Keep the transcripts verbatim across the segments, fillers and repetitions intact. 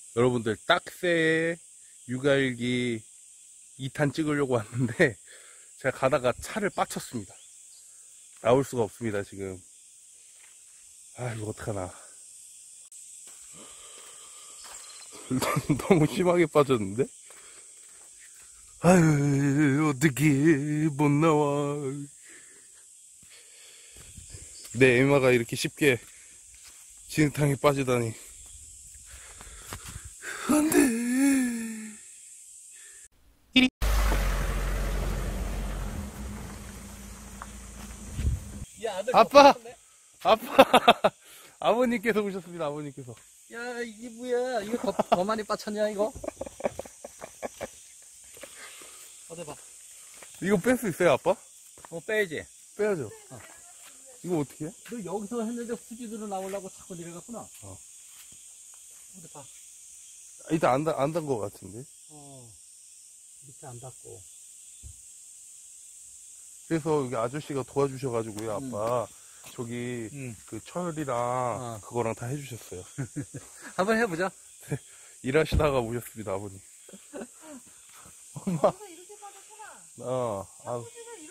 여러분들 딱새 육아일기 이 탄 찍으려고 왔는데 제가 가다가 차를 빠쳤습니다. 나올 수가 없습니다 지금. 아 이거 어떡하나. 너무 심하게 빠졌는데? 아유 어떡해 못 나와. 내 에마가 이렇게 쉽게 진흙탕에 빠지다니. 안돼. 야, 아빠! 아빠! 아버님께서 오셨습니다, 아버님께서. 야, 이게 뭐야? 이거 더, 더 많이 빠쳤냐, 이거? 어디 봐. 이거 뺄 수 있어요, 아빠? 어, 빼야지. 빼야죠. 어. 이거 어떻게 해? 너 여기서 했는데 후지들로 나오려고 자꾸 내려갔구나. 어. 어디 봐. 일단 안, 안 단 것 같은데. 어. 밑에 안 닿고. 그래서 여기 아저씨가 도와주셔가지고요, 아빠. 음. 저기, 음. 그 철이랑 어. 그거랑 다 해주셨어요. 한번 해보자. 일하시다가 오셨습니다, 아버님. 엄마. 이렇게 빠졌구나. 어, 아.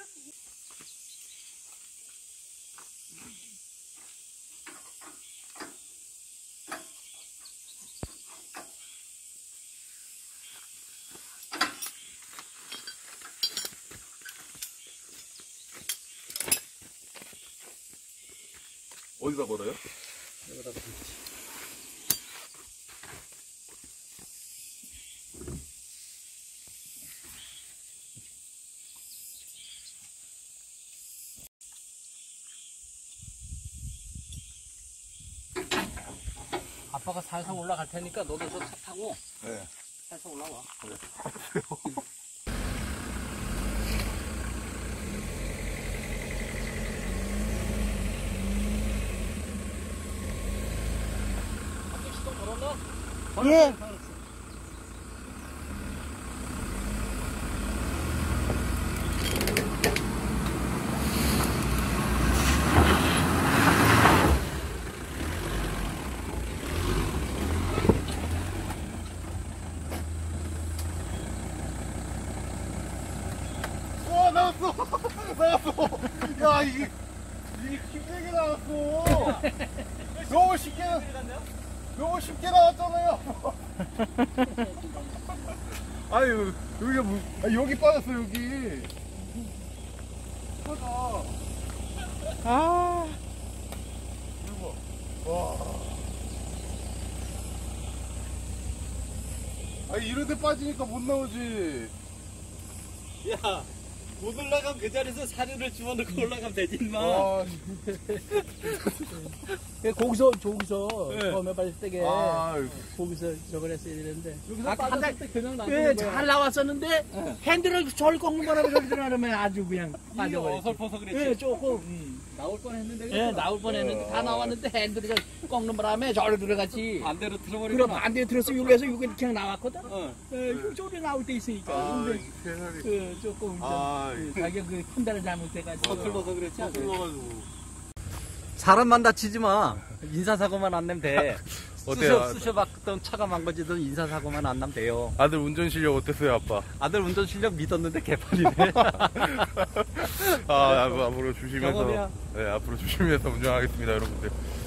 어디다 걸어요? 여기다 놓지. 아빠가 살살 올라갈 테니까 너도 저 차 타고 네. 살살 올라와. 네. 예. 와, 나왔어! 나왔어! 야, 이게, 이게 힘들게 나왔어! 너무 쉽게, 너무 쉽게 나왔잖아요! 아유, 여기가 뭐, 아, 여기 빠졌어, 여기. 빠져. 아. 이거 와. 아, 이런데 빠지니까 못 나오지. 야, 못 올라가면 그 자리에서 사료를 집어넣고 올라가면 되지, 임마. 아, 거기서, 저기서, 네. 처음에 빠질 때게, 아, 거기서 저걸 했어야 되는데. 여기서 아까 빠졌을 한 때 그냥 예, 놔두는 거야. 잘 나왔었는데 네. 핸들을 저리 꺾는 바람에 저리 들어가면 아주 그냥 이게 빠져버렸지. 어설퍼서 그랬지. 예, 조금 음, 나올 뻔 했는데. 예, 나올 뻔했는데 다 나왔는데 핸들이 저리 꺾는 바람에 저리 들어갔지. 반대로 그럼 틀어버리구나. 반대에 들어서 여기에서 여기 그냥 나왔거든. 어. 예, 저리 나올 때 있으니까. 아, 근데 이 세상에. 그 조금 좀 아, 그 자기가 그 판단을 잘못해가지고. 서툴러서 그랬지. 서툴러가지고. 사람만 다치지 마. 인사사고만 안 내면 돼. 어때요? 쑤셔, 쑤셔봤던 차가 망가지던 인사사고만 안 나면 돼요. 아들 운전 실력 어땠어요, 아빠? 아들 운전 실력 믿었는데 개판이네. 아, 앞으로 조심해서, 경험이야. 네, 앞으로 조심해서 운전하겠습니다, 여러분들.